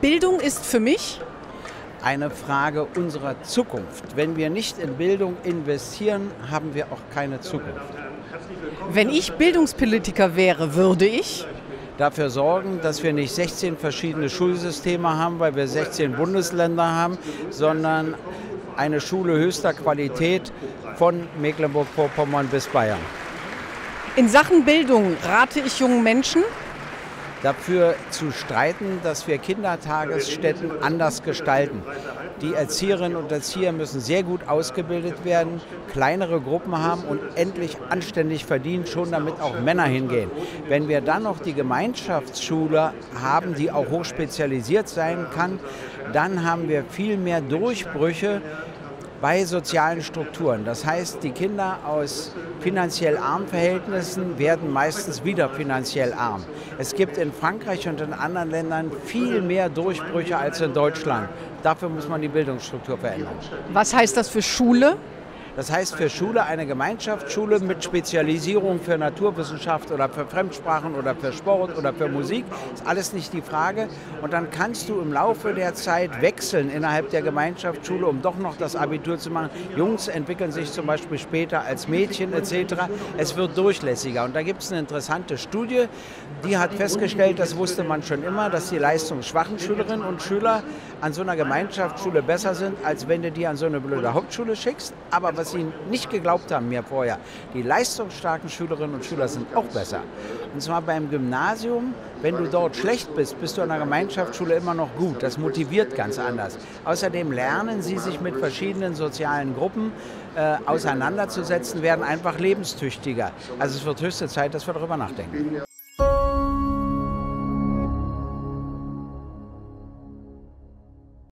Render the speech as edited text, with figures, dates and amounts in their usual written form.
Bildung ist für mich eine Frage unserer Zukunft. Wenn wir nicht in Bildung investieren, haben wir auch keine Zukunft. Wenn ich Bildungspolitiker wäre, würde ich Dafür sorgen, dass wir nicht 16 verschiedene Schulsysteme haben, weil wir 16 Bundesländer haben, sondern eine Schule höchster Qualität von Mecklenburg-Vorpommern bis Bayern. In Sachen Bildung rate ich jungen Menschen, Dafür zu streiten, dass wir Kindertagesstätten anders gestalten. Die Erzieherinnen und Erzieher müssen sehr gut ausgebildet werden, kleinere Gruppen haben und endlich anständig verdienen, schon damit auch Männer hingehen. Wenn wir dann noch die Gemeinschaftsschule haben, die auch hochspezialisiert sein kann, dann haben wir viel mehr Durchbrüche bei sozialen Strukturen. Das heißt, die Kinder aus finanziell armen Verhältnissen werden meistens wieder finanziell arm. Es gibt in Frankreich und in anderen Ländern viel mehr Durchbrüche als in Deutschland. Dafür muss man die Bildungsstruktur verändern. was heißt das für Schule? Das heißt für Schule eine Gemeinschaftsschule mit Spezialisierung für Naturwissenschaft oder für Fremdsprachen oder für Sport oder für Musik. Ist alles nicht die Frage. Und dann kannst du im Laufe der Zeit wechseln innerhalb der Gemeinschaftsschule, um doch noch das Abitur zu machen. Jungs entwickeln sich zum Beispiel später als Mädchen etc. Es wird durchlässiger. Und da gibt es eine interessante Studie, die hat festgestellt, das wusste man schon immer, dass die leistungsschwachen Schülerinnen und Schüler an so einer Gemeinschaftsschule besser sind, als wenn du die an so eine blöde Hauptschule schickst. Aber was sie nicht geglaubt haben mir vorher, die leistungsstarken Schülerinnen und Schüler sind auch besser. Und zwar beim Gymnasium, wenn du dort schlecht bist, bist du an der Gemeinschaftsschule immer noch gut. Das motiviert ganz anders. Außerdem lernen sie sich mit verschiedenen sozialen Gruppen auseinanderzusetzen, werden einfach lebenstüchtiger. Also es wird höchste Zeit, dass wir darüber nachdenken.